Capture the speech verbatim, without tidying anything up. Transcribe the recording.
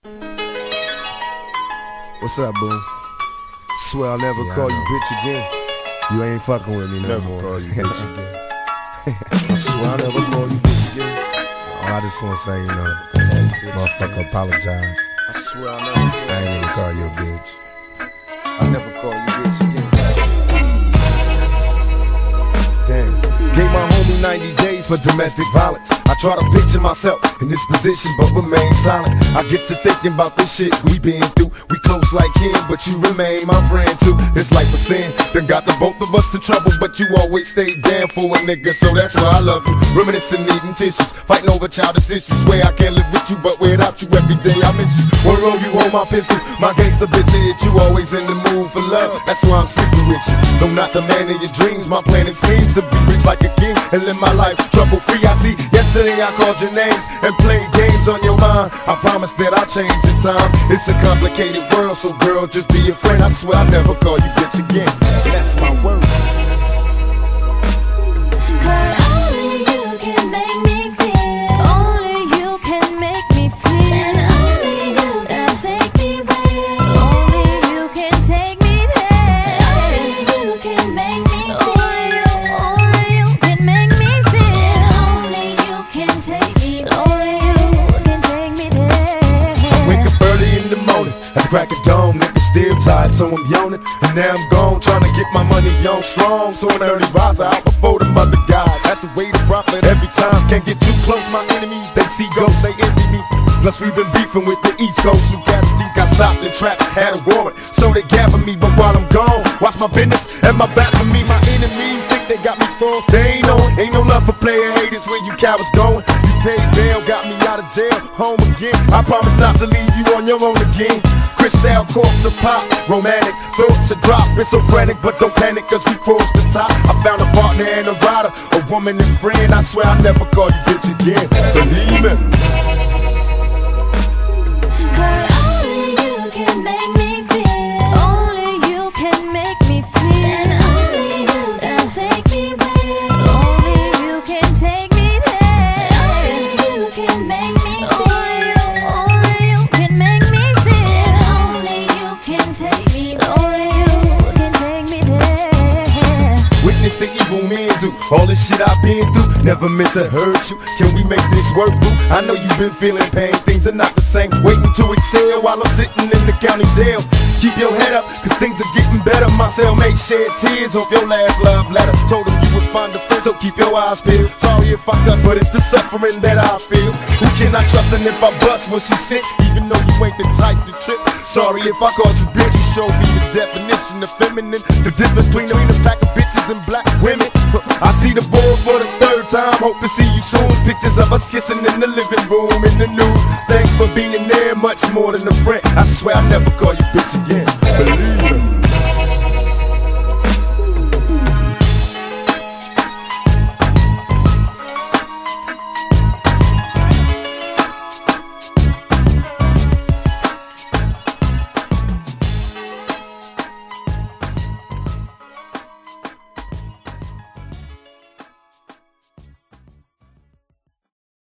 What's up, boo? Swear I'll never Yeah, call I you know. bitch again. You ain't fucking with me no Never more. call you bitch again. I swear I'll never call you bitch again. Oh, I just wanna say, you know, motherfucker, apologize. I swear I'll never. I ain't even call you a bitch. I'll never call you bitch again. Damn. Gave my homie ninety days for domestic violence. I try to picture myself in this position, but remain silent. I get to thinking about this shit we been through. We close like kin, but you remain my friend too. It's like a sin, done got the both of us in trouble, but you always stay down for a nigga, so that's why I love you. Reminiscing, needing tissues, fighting over childish issues. Swear I can't live with you, but without you every day I miss you. One roll you hold my pistol, my gangster bitch hit you. Always in the mood for love, that's why I'm sleeping with you. Though not the man of your dreams, my plan it seems to be rich like a king and live my life trouble free. I see yesterday I called your names and played games on your mind. I promise that I'll change in time. It's a complicated world, so girl, just be a friend. I swear I'll never call you bitch again. That's my word. Crack a dome, nigga still tired, so I'm yawning. And now I'm gone, trying to get my money on strong. So an early riser out before the mother guys. That's the way to profit every time. Can't get too close, my enemies, they see ghosts, they envy me. Plus we've been beefing with the East Coast. Who got these got stopped and trapped, had a warrant. So they gather me, but while I'm gone, watch my business and my back for me. My enemies think they got me froze, they ain't on. Ain't no love for player haters where you cowards going. You paid bail, got me out of jail, home again. I promise not to leave you on your own again. Crystal corpse of pop, romantic thoughts a drop. It's so frantic, but don't panic, cause we crossed the top. I found a partner and a rider, a woman and friend. I swear I'll never call you bitch again. Believe me. The evil men do all this shit I've been through, never meant to hurt you. Can we make this work, boo? I know you've been feeling pain, things are not the same. Waiting to exhale while I'm sitting in the county jail. Keep your head up, cause things are getting better. My cellmate shed tears off your last love letter. Told him you would find a friend, so keep your eyes peeled. Sorry if I cuss, but it's the suffering that I feel. Who can I trust, and if I bust when she sits, even though you ain't the type to trip. Sorry if I called you bitch, you showed me the definition of feminine. The difference between a pack of bitches and black women. I see the board for the third time, hope to see you soon. Pictures of us kissing in the living room, in the news. Thanks for being there, much more than a friend. I swear I'll never call you bitch again. Believe me.